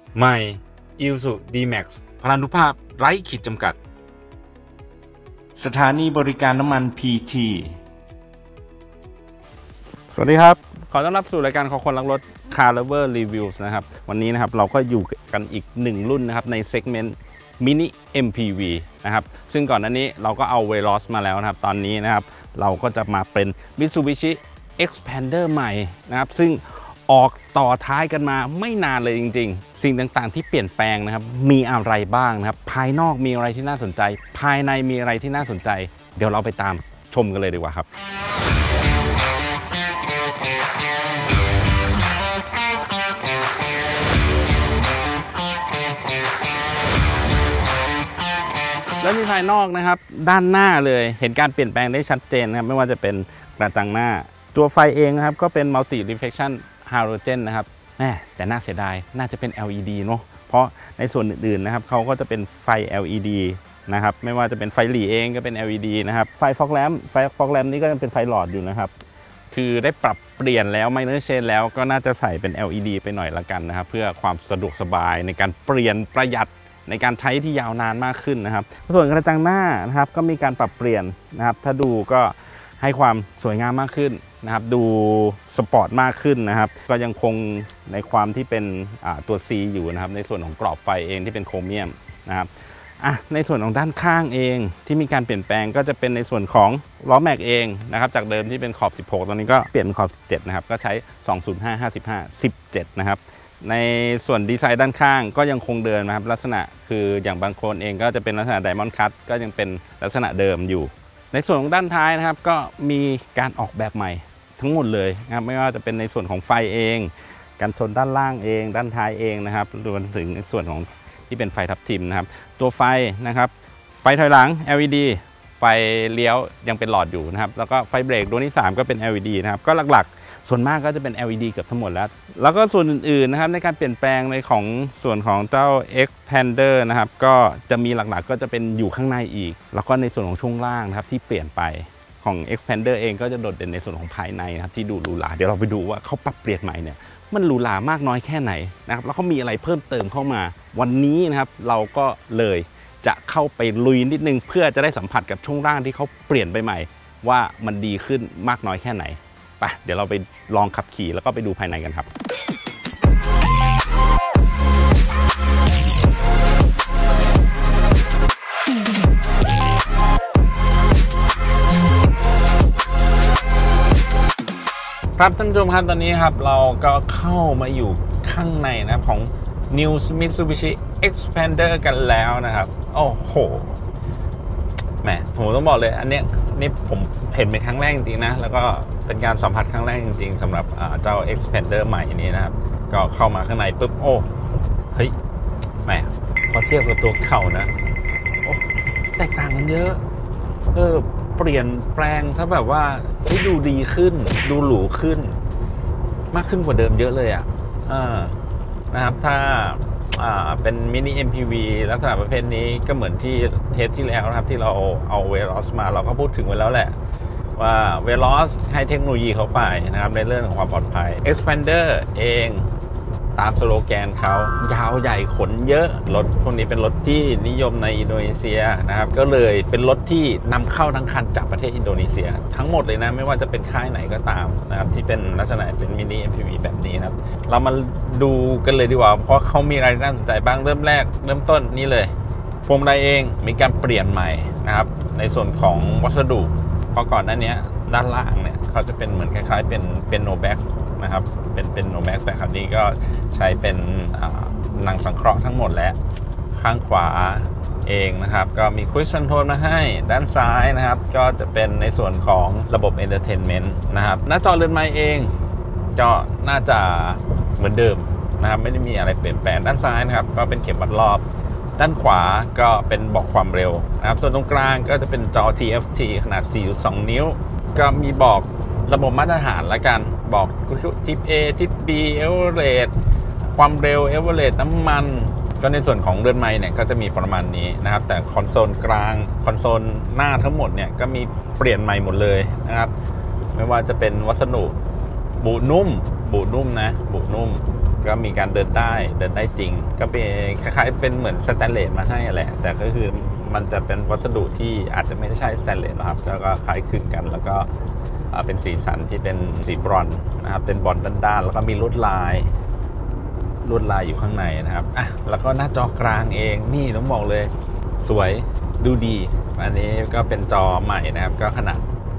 ใหม่ Isuzu D-Max พลานุภาพไร้ขีดจำกัดสถานีบริการน้ำมัน PT สวัสดีครับขอต้อนรับสู่รายการของคนรักรถ Car Lover Reviews นะครับวันนี้นะครับเราก็อยู่กันอีก1รุ่นนะครับในเซกเมนต์ Mini MPV นะครับซึ่งก่อนหน้านี้เราก็เอา Veloz มาแล้วนะครับตอนนี้นะครับเราก็จะมาเป็น Mitsubishi Xpander ใหม่นะครับซึ่งออกต่อท้ายกันมาไม่นานเลยจริงๆสิ่งต่างๆที่เปลี่ยนแปลงนะครับมีอะไรบ้างนะครับภายนอกมีอะไรที่น่าสนใจภายในมีอะไรที่น่าสนใจเดี๋ยวเราไปตามชมกันเลยดีกว่าครับแล้วมีภายนอกนะครับด้านหน้าเลยเห็นการเปลี่ยนแปลงได้ชัดเจนนะครับไม่ว่าจะเป็นกระจังหน้าตัวไฟเองนะครับก็เป็น Multi Reflection Halogen นะครับแต่น่าเสียดายน่าจะเป็น LED เนาะเพราะในส่วนอื่นๆนะครับเขาก็จะเป็นไฟ LED นะครับไม่ว่าจะเป็นไฟหลีเองก็เป็น LED นะครับไฟ Fog Lamp นี่ก็ยังเป็นไฟหลอดอยู่นะครับคือได้ปรับเปลี่ยนแล้ว Minor Change แล้วก็น่าจะใส่เป็น LED ไปหน่อยละกันนะครับเพื่อความสะดวกสบายในการเปลี่ยนประหยัดในการใช้ที่ยาวนานมากขึ้นนะครับส่วนกระจังหน้านะครับก็มีการปรับเปลี่ยนนะครับถ้าดูก็ให้ความสวยงามมากขึ้นนะครับดูสปอร์ตมากขึ้นนะครับก็ยังคงในความที่เป็นตัว C อยู่นะครับในส่วนของกรอบไฟเองที่เป็นโครเมียมนะครับในส่วนของด้านข้างเองที่มีการเปลี่ยนแปลงก็จะเป็นในส่วนของล้อแม็กเองนะครับจากเดิมที่เป็นขอบ16ตอนนี้ก็เปลี่ยนเป็นขอบ17นะครับก็ใช้205 55 17นะครับในส่วนดีไซน์ด้านข้างก็ยังคงเดิมนะครับลักษณะคืออย่างบางคนเองก็จะเป็นลักษณะไดมอนด์คัตก็ยังเป็นลักษณะเดิมอยู่ในส่วนของด้านท้ายนะครับก็มีการออกแบบใหม่ทั้งหมดเลยนะครับไม่ว่าจะเป็นในส่วนของไฟเองการชนด้านล่างเองด้านท้ายเองนะครับรวมถึงในส่วนของที่เป็นไฟทับทิมนะครับตัวไฟนะครับไฟถอยหลัง LED ไฟเลี้ยวยังเป็นหลอดอยู่นะครับแล้วก็ไฟเบรกดวงที่3ก็เป็น LED นะครับก็หลักๆส่วนมากก็จะเป็น LED เกือบทั้งหมดแล้วก็ส่วนอื่นๆนะครับในการเปลี่ยนแปลงในของส่วนของเจ้า Xpander นะครับก็จะมีหลักๆก็จะเป็นอยู่ข้างในอีกแล้วก็ในส่วนของช่วงล่างนะครับที่เปลี่ยนไปของ Xpander เองก็จะโดดเด่นในส่วนของภายในนะครับที่ดูหรูหราเดี๋ยวเราไปดูว่าเขาปรับเปลี่ยนใหม่เนี่ยมันหรูหรามากน้อยแค่ไหนนะครับแล้วเขามีอะไรเพิ่มเติมเข้ามาวันนี้นะครับเราก็เลยจะเข้าไปลุยนิดนึงเพื่อจะได้สัมผัสกับช่วงล่างที่เขาเปลี่ยนไปใหม่ว่ามันดีขึ้นมากน้อยแค่ไหนไปเดี๋ยวเราไปลองขับขี่แล้วก็ไปดูภายในกันครับครับท่านผู้ชมครับตอนนี้ครับเราก็เข้ามาอยู่ข้างในนะครับของ New Mitsubishi Xpander กันแล้วนะครับโอ้โหแหมผมต้องบอกเลยอันนี้นี่ผมเห็นเป็นครั้งแรกจริงๆนะแล้วก็เป็นการสัมผัสครั้งแรกจริงๆสำหรับเจ้า Xpander ใหม่นี้นะครับก็เข้ามาข้างในปุ๊บโอ้เฮ้ยแหมพอเทียบกับตัวเก่านะโอ้แตกต่างกันเยอะเปลี่ยนแปลงซะแบบว่าให้ดูดีขึ้นดูหรูขึ้นมากขึ้นกว่าเดิมเยอะเลยนะครับถ้าเป็นมินิ MPV ลักษณะประเภทนี้ก็เหมือนที่เทปที่แล้วนะครับที่เราเอา Veloz มาเราก็พูดถึงไว้แล้วแหละว่า Veloz ให้เทคโนโลยีเขาไปนะครับในเรื่องของความปลอดภัย Xpander เองตามสโลแกนเขายาวใหญ่ขนเยอะรถพวกนี้เป็นรถที่นิยมในอินโดนีเซียนะครับก็เลยเป็นรถที่นำเข้าทั้งคันจากประเทศอินโดนีเซียทั้งหมดเลยนะไม่ว่าจะเป็นค่ายไหนก็ตามนะครับที่เป็นลักษณะเป็นมินิ MPV แบบนี้นะครับเรามาดูกันเลยดีกว่าเพราะเขามีอะไรน่าสนใจบ้างเริ่มต้นนี่เลยพวงมาลัยเองมีการเปลี่ยนใหม่นะครับในส่วนของวัสดุเพราะก่อนหน้านี้ด้านล่างเนี่ยเขาจะเป็นเหมือนคล้ายๆเป็นโนแบ็กนะครับเป็นโนแม็กแต่คราวนี้ก็ใช้เป็นหนังสังเคราะห์ทั้งหมดและข้างขวาเองนะครับก็มีครูซคอนโทรลมาให้ด้านซ้ายนะครับก็จะเป็นในส่วนของระบบ Entertainment นะครับหน้าจอเรือนไม้เองก็น่าจะเหมือนเดิมนะครับไม่ได้มีอะไรเปลี่ยนแปลงด้านซ้ายนะครับก็เป็นเข็มวัดรอบด้านขวาก็เป็นบอกความเร็วนะครับส่วนตรงกลางก็จะเป็นจอ TFT ขนาด 4.2 นิ้วก็มีบอกระบบมาตรฐานละกันบอกทิป A ทิป B เอเวอเรสต์ความเร็วเอเวอเรสต์น้ำมันก็ในส่วนของเรือนไม้เนี่ยก็จะมีประมาณนี้นะครับแต่คอนโซลกลางคอนโซลหน้าทั้งหมดเนี่ยก็มีเปลี่ยนใหม่หมดเลยนะครับไม่ว่าจะเป็นวัสดุบุนุ่มบุนุ่มนะบุนุ่มก็มีการเดินได้จริงก็เป็นคล้ายๆเป็นเหมือนสแตนเลสมาให้แหละแต่ก็คือมันจะเป็นวัสดุที่อาจจะไม่ใช่สแตนเลสนะครับแล้วก็คล้ายคลึงกันแล้วก็เป็นสีสันที่เป็นสีบรอนซ์นะครับเป็นบรอนซ์ด้านๆแล้วก็มีลวดลายอยู่ข้างในนะครับแล้วก็หน้าจอกลางเองนี่ต้องบอกเลยสวยดูดีอันนี้ก็เป็นจอใหม่นะครับก็ขนาด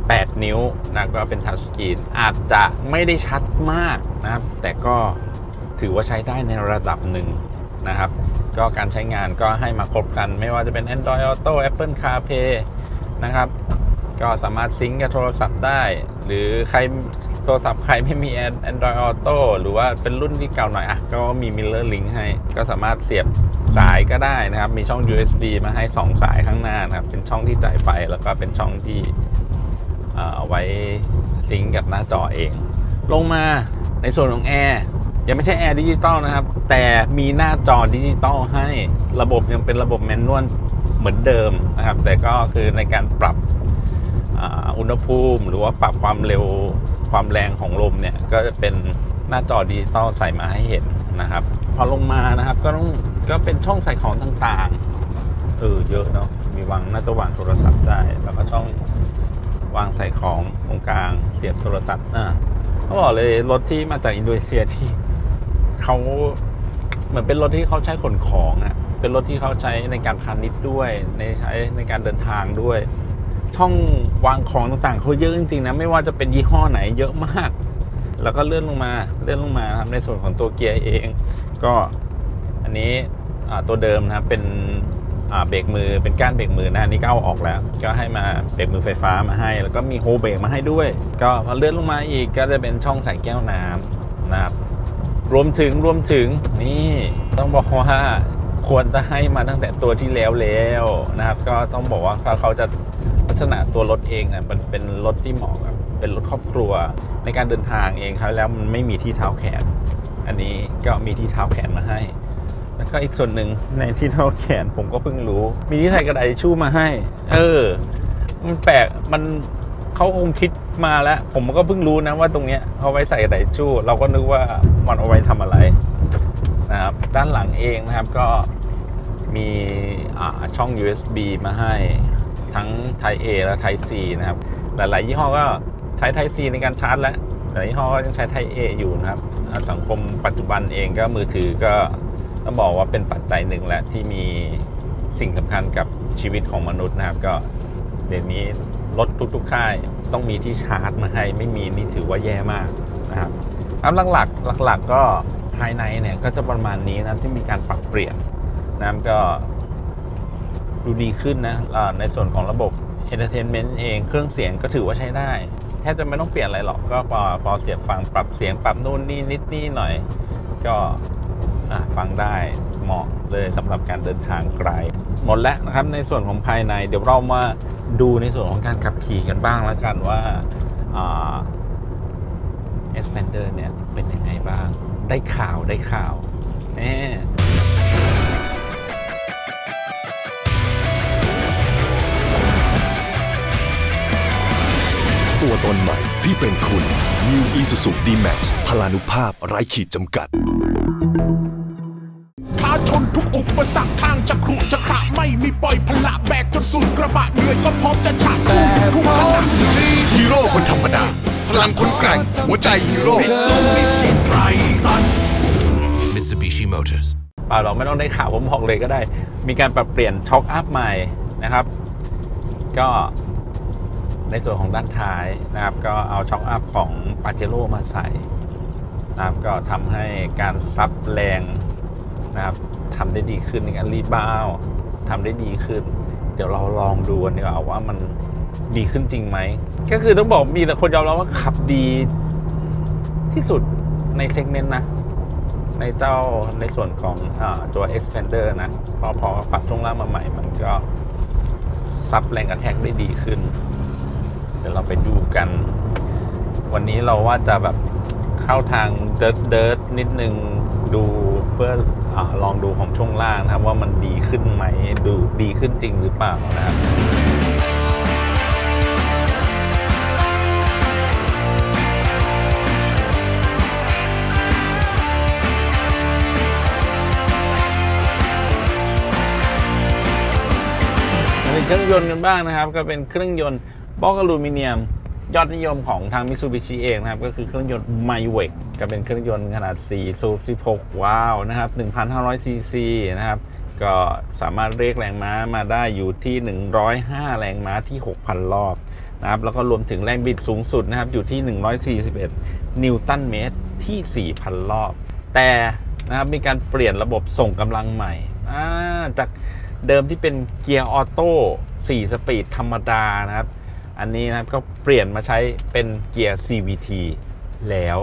8 นิ้วนะก็เป็นทัชสกรีนอาจจะไม่ได้ชัดมากนะครับแต่ก็ถือว่าใช้ได้ในระดับหนึ่งนะครับก็การใช้งานก็ให้มาครบกันไม่ว่าจะเป็น Android Auto Apple CarPlay นะครับก็สามารถซิงก์กับโทรศัพท์ได้หรือโทรศัพท์ใครไม่มี Android Auto หรือว่าเป็นรุ่นที่เก่าหน่อยก็มี Mirror Link ให้ก็สามารถเสียบสายก็ได้นะครับมีช่อง USB มาให้2 สายข้างหน้านะครับเป็นช่องที่จ่ายไฟแล้วก็เป็นช่องที่เอาไว้ซิงก์กับหน้าจอเองลงมาในส่วนของแอร์ยังไม่ใช่แอร์ดิจิตอลนะครับแต่มีหน้าจอดิจิตอลให้ระบบยังเป็นระบบแมนนวลเหมือนเดิมนะครับแต่ก็คือในการปรับอุณหภูมิหรือว่าปรับความเร็วความแรงของลมเนี่ยก็จะเป็นหน้าจอดิจิตอลใส่มาให้เห็นนะครับพอลงมานะครับก็เป็นช่องใส่ของต่างๆเยอะเนาะมีน่าจะวางโทรศัพท์ได้แล้วก็ช่องวางใส่ของตรงกลางเสียบโทรศัพท์เขาบอกเลยรถที่มาจากอินโดนีเซียที่เขาเหมือนเป็นรถที่เขาใช้ขนของเป็นรถที่เขาใช้ในการพาณิชย์ด้วยใช้ในการเดินทางด้วยช่องวางของต่างๆเขาเยอะจริงๆนะไม่ว่าจะเป็นยี่ห้อไหนเยอะมากแล้วก็เลื่อนลงมาครับในส่วนของตัวเกียร์เองก็อันนี้ตัวเดิมนะครับเป็นเบรกมือเป็นก้านเบรกมือนะนี่ก็เอาออกแล้วก็ให้มาเบรกมือไฟฟ้ามาให้แล้วก็มีโฮเบรกมาให้ด้วยก็พอเลื่อนลงมาอีกก็จะเป็นช่องใส่แก้วน้ำนะครับรวมถึงนี่ต้องบอกว่าควรจะให้มาตั้งแต่ตัวที่แล้วนะครับก็ต้องบอกว่าเขาจะลักษณะตัวรถเองมันเป็นรถที่เหมาะกับเป็นรถครอบครัวในการเดินทางเองครับแล้วมันไม่มีที่เท้าแขนอันนี้ก็มีที่เท้าแขนมาให้แล้วก็อีกส่วนหนึ่งในที่เท้าแขนผมก็เพิ่งรู้มีที่ใส่กระดาษทิชชู่มาให้มันแปลกมันเขาคงคิดมาแล้วผมก็เพิ่งรู้นะว่าตรงเนี้ยเขาไว้ใส่กระดาษทิชชู่เราก็นึกว่ามันเอาไว้ทำอะไรนะครับด้านหลังเองนะครับก็มีช่อง USB มาให้ทั้ง Type A และ Type C นะครับหลายๆยี่ห้อก็ใช้ Type C ในการชาร์จแล้วแต่ยี่ห้อก็ยังใช้ Type A อยู่นะครับสังคมปัจจุบันเองก็มือถือก็ต้องบอกว่าเป็นปัจจัยหนึ่งแหละที่มีสิ่งสำคัญกับชีวิตของมนุษย์นะครับก็เดี๋ยวนี้รถทุกค่ายต้องมีที่ชาร์จมาให้ไม่มีนี่ถือว่าแย่มากนะครับหลักก็ภายในเนี่ยก็จะประมาณนี้นะที่มีการปรับเปลี่ยนนะก็ดูดีขึ้นนะในส่วนของระบบ Entertainment เองเครื่องเสียงก็ถือว่าใช้ได้แทบจะไม่ต้องเปลี่ยนอะไรหรอกก็พอเสียบฟังปรับเสียงปรับนู่นนี่นิดนี่หน่อยก็ฟังได้เหมาะเลยสำหรับการเดินทางไกลหมดแล้วนะครับในส่วนของภายในเดี๋ยวเรามาดูในส่วนของการขับขี่กันบ้างแล้วกันว่าXpander เนี่ยเป็นยังไงบ้างได้ข่าวตัวตนใหม่ที่เป็นคุณ New Isuzu D-Max พลานุภาพไร้ขีดจำกัดท้าชนทุกอุปสรรคทางจะขรุจะขระไม่มีปล่อยพละแบกจนสุดกระบะเหนื่อยก็พร้อมจะฉะสู้ทุกขณะฮีโร่คนธรรมดาพลังคนแกร่งหัวใจฮีโร่ Mitsubishi Motors เราไม่ต้องได้ข่าวผมบอกเลยก็ได้มีการปรับเปลี่ยนช็อคอัพใหม่นะครับก็ในส่วนของด้านท้ายนะครับก็เอาช็อคอัพของปาเจโร่มาใส่นะครับก็ทำให้การซับแรงนะครับทำได้ดีขึ้นในการรีบาวทำได้ดีขึ้นเดี๋ยวเราลองดูกันดีกว่าว่ามันดีขึ้นจริงไหมก็คือต้องบอกมีแต่คนยอมรับว่าขับดีที่สุดในเซกเมนต์นะในส่วนของตัว Xpander นะพอปรับช่วงล่างมาใหม่มันก็ซับแรงกระแทกได้ดีขึ้นเดี๋ยวเราไปดูกันวันนี้เราว่าจะแบบเข้าทางเดิร์ดนิดนึงดูเพื่อลองดูของช่วงล่างนะครับว่ามันดีขึ้นไหมดูดีขึ้นจริงหรือเปล่านะครับเครื่องยนต์กันบ้างนะครับก็เป็นเครื่องยนต์บล็อกอลูมิเนียมยอดนิยมของทาง Mitsubishi เองนะครับก็คือเครื่องยนต์ Miwek ก็เป็นเครื่องยนต์ขนาด4สูบ16ว้าวนะครับ 1,500 ซีซีนะครับก็สามารถเรียกแรงม้ามาได้อยู่ที่105แรงม้าที่ 6,000 รอบนะครับแล้วก็รวมถึงแรงบิดสูงสุดนะครับอยู่ที่141นิวตันเมตรที่ 4,000 รอบแต่นะครับมีการเปลี่ยนระบบส่งกำลังใหม่จากเดิมที่เป็นเกียร์ออโต้4สปีดธรรมดานะครับอันนี้นะครับก็เปลี่ยนมาใช้เป็นเกียร์ CVT แล้ว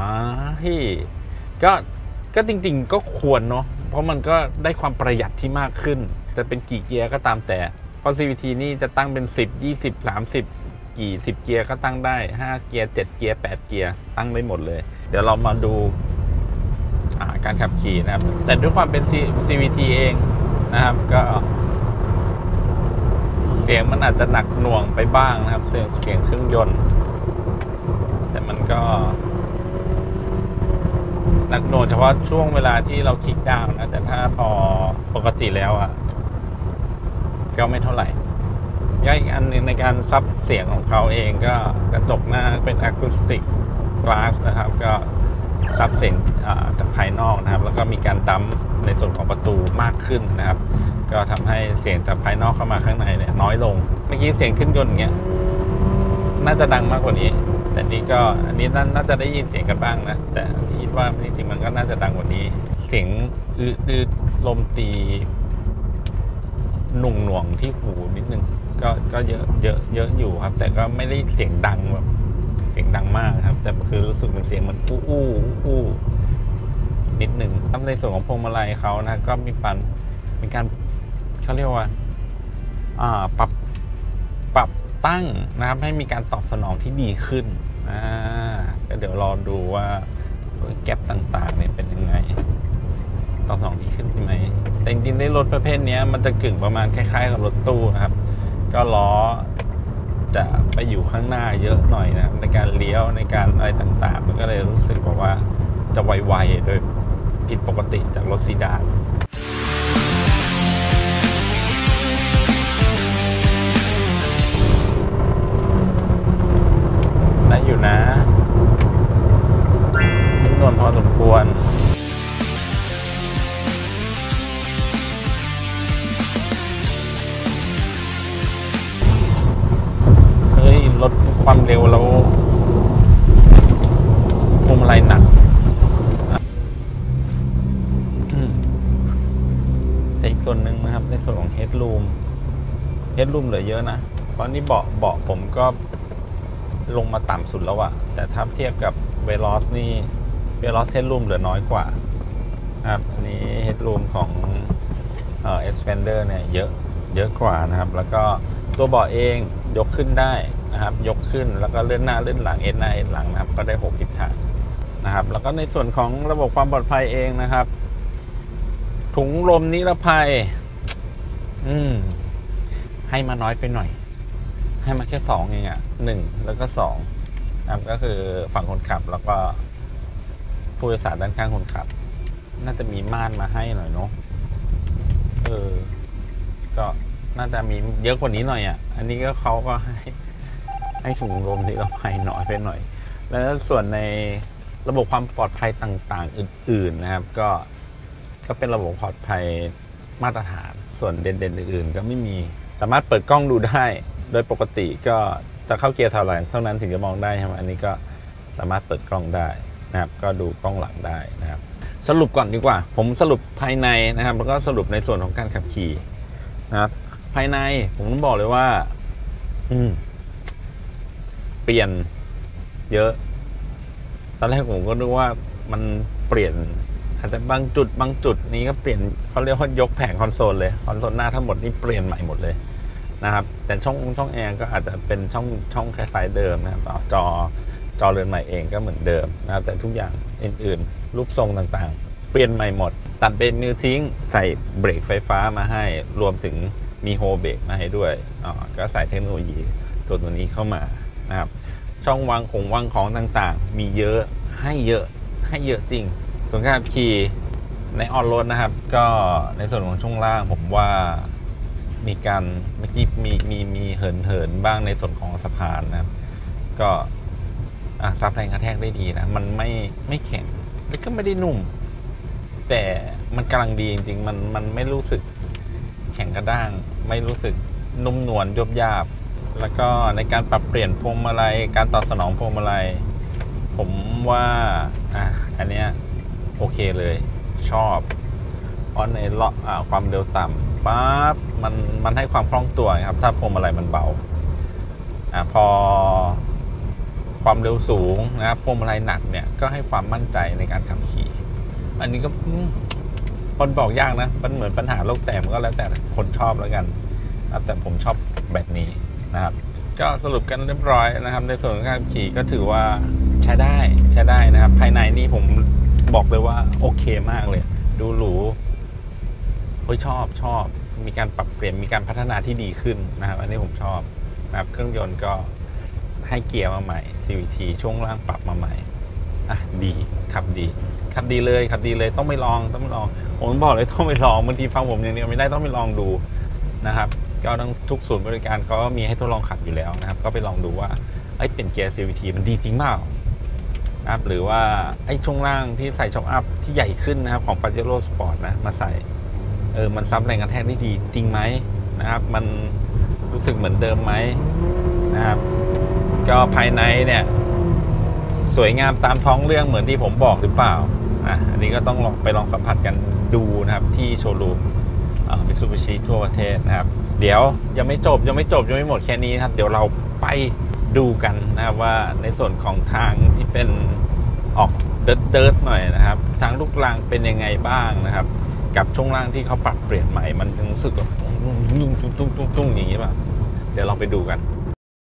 ก็จริงๆก็ควรเนาะเพราะมันก็ได้ความประหยัดที่มากขึ้นจะเป็นกี่เกียร์ก็ตามแต่เพราะ CVT นี่จะตั้งเป็น10 20 30กี่10เกียร์ก็ตั้งได้5เกียร์7เกียร์8เกียร์ตั้งได้หมดเลยเดี๋ยวเรามาดูการขับขี่นะครับแต่ด้วยความเป็น CVT เองนะครับก็เสียงมันอาจจะหนักหน่วงไปบ้างนะครับเสียงเครื่องยนต์แต่มันก็หนักหน่วงเฉพาะช่วงเวลาที่เราคลิกดาวน์นะแต่ถ้าพอปกติแล้วก็ไม่เท่าไหร่ย่อยอีกอันนึงในการซับเสียงของเขาเองก็กระจกหน้าเป็นอะคูสติกกลาสนะครับก็ซับเสียงจากภายนอกนะครับแล้วก็มีการดัมในส่วนของประตูมากขึ้นนะครับก็ทำให้เสียงจากภายนอกเข้ามาข้างในเนี่ยน้อยลงเมื่อกี้เสียงเครื่องยนต์อย่างเงี้ยน่าจะดังมากกว่านี้แต่นี่ก็อันนี้น่าจะได้ยินเสียงกันบ้างนะแต่คิดว่าจริงๆมันก็น่าจะดังกว่านี้เสียงอืดลมตีหน่วงที่หูนิดนึงก็เยอะอยู่ครับแต่ก็ไม่ได้เสียงดังแบบเสียงดังมากครับแต่คือรู้สึกเป็นเสียงมันอู้นิดนึงในส่วนของพวงมาลัยเขานะก็มีการเขาเรียกว่าปรับตั้งนะครับให้มีการตอบสนองที่ดีขึ้นก็เดี๋ยวรอดูว่าแก๊ปต่างๆเนี่ยเป็นยังไงตอบสนองดีขึ้นใช่ไหมแต่จริงๆในรถประเภทนี้มันจะกึ่งประมาณคล้ายๆกับรถตู้นะครับก็ล้อจะไปอยู่ข้างหน้าเยอะหน่อยนะในการเลี้ยวในการอะไรต่างๆมันก็เลยรู้สึกว่าจะไวๆโดยผิดปกติจากรถซีดานได้อยู่นะนิ่มนวลพอสมควรลดความเร็วแล้วพวงมาลัยหนักแต่อีกส่วนหนึ่งนะครับในส่วนของเฮดรูมเหลือเยอะนะเพราะนี่เบาะผมก็ลงมาต่ำสุดแล้วอะแต่ถ้าเทียบกับเวลอสนี่เวลอสเฮดรูมเหลือน้อยกว่าครับอันนี้เฮดรูมของExpander เนี่ยเยอะกว่านะครับแล้วก็ตัวเบาะเองยกขึ้นได้นะครับยกขึ้นแล้วก็เลื่อนหน้าเลื่อนหลังเอ็นหน้าเอ็นหลังนะครับก็ได้6ทิศทางนะครับแล้วก็ในส่วนของระบบความปลอดภัยเองนะครับถุงลมนิรภัยให้มาน้อยไปหน่อยให้มาแค่2เอง1แล้วก็2นะครับก็คือฝั่งคนขับแล้วก็ผู้โดยสารด้านข้างคนขับน่าจะมีม่านมาให้หน่อยเนาะก็น่าจะมีเยอะกว่านี้หน่อยอันนี้ก็เขาก็ให้ถุงลมนิรภัยน้อยไปหน่อยแล้วส่วนในระบบความปลอดภัยต่างๆอื่นๆนะครับก็เป็นระบบปลอดภัยมาตรฐานส่วนเด่นๆอื่นๆก็ไม่มีสามารถเปิดกล้องดูได้โดยปกติก็จะเข้าเกียร์ถอยหลังเท่านั้นถึงจะมองได้ใช่ไหมอันนี้ก็สามารถเปิดกล้องได้นะครับก็ดูกล้องหลังได้นะครับสรุปก่อนดีกว่าผมสรุปภายในนะครับแล้วก็สรุปในส่วนของการขับขี่นะครับภายในผมต้องบอกเลยว่าเปลี่ยนเยอะตอนแรกผมก็นึกว่ามันเปลี่ยนอาจจะบางจุดนี้ก็เปลี่ยนเขาเรียกว่ายกแผงคอนโซลเลยคอนโซลหน้าทั้งหมดนี่เปลี่ยนใหม่หมดเลยนะครับแต่ช่องแอร์ก็อาจจะเป็นช่องคล้ายๆเดิมนะครับจอเรือนใหม่เองก็เหมือนเดิมนะครับแต่ทุกอย่างอื่นๆรูปทรงต่างๆเปลี่ยนใหม่หมดตัดเบรกมือทิ้งใส่เบรกไฟฟ้ามาให้รวมถึงมีโฮเบรกมาให้ด้วยก็ใส่เทคโนโลยีตัวนี้เข้ามานะครับช่องวางของต่างๆมีเยอะให้เยอะจริงส่วนการขับขี่ในออนโรดนะครับก็ในส่วนของช่วงล่างผมว่ามีการเมื่อกี้มีเหินบ้างในส่วนของสะพานนะครับก็ซับแรงกระแทกได้ดีนะมันไม่แข็งแล้วก็ไม่ได้นุ่มแต่มันกำลังดีจริงๆมันไม่รู้สึกแข็งกระด้างไม่รู้สึกนุ่มนวลยบยาบแล้วก็ในการปรับเปลี่ยนพวงมาลัยการตอบสนองพวงมาลัยผมว่าอันเนี้ยโอเคเลยชอบเพราะในเลาะความเร็วต่ำปั๊บมันให้ความคล่องตัวครับถ้าพวงมาลัยมันเบาพอความเร็วสูงนะครับพวงมาลัยหนักเนี่ยก็ให้ความมั่นใจในการขับขี่อันนี้ก็คนบอกยากนะมันเหมือนปัญหาโลกแตกมันก็แล้วแต่คนชอบแล้วกันแต่ผมชอบแบบนี้นะครับก็สรุปกันเรียบร้อยนะครับในส่วนของการขี่ก็ถือว่าใช้ได้นะครับภายในนี่ผมบอกเลยว่าโอเคมากเลยดูหรูชอบมีการปรับเปลี่ยนมีการพัฒนาที่ดีขึ้นนะครับอันนี้ผมชอบนะครับเครื่องยนต์ก็ให้เกียร์มาใหม่ CVT ช่วงล่างปรับมาใหม่ดีขับดีเลยต้องไปลองผมบอกเลยต้องไปลองบางทีฟังผมอย่างเดียวไม่ได้ต้องไปลองดูนะครับก็ทั้งทุกศูนย์บริการก็มีให้ทดลองขับอยู่แล้วนะครับก็ไปลองดูว่าเปลี่ยนเกียร์ CVT มันดีจริงเปล่านะครับหรือว่าช่วงล่างที่ใส่ช็อคอัพที่ใหญ่ขึ้นนะครับของ Pajero Sport นะมาใส่มันซับแรงกระแทกได้ดีจริงไหมนะครับมันรู้สึกเหมือนเดิมไหมนะครับก็ภายในเนี่ยสวยงามตามท้องเรื่องเหมือนที่ผมบอกหรือเปล่าอันนี้ก็ต้องไปลองสัมผัสกันดูนะครับที่โชว์รูมMitsubishi ทั่วประเทศนะครับเดี๋ยวยังไม่หมดแค่นี้ครับเดี๋ยวเราไปดูกันนะครับว่าในส่วนของทางที่เป็นออกเดิร์ดหน่อยนะครับทางลูกรังเป็นยังไงบ้างนะครับกับช่วงล่างที่เขาปรับเปลี่ยนใหม่มันรู้สึกแบบตุ้งอย่างนี้ป่ะเดี๋ยวเราไปดูกัน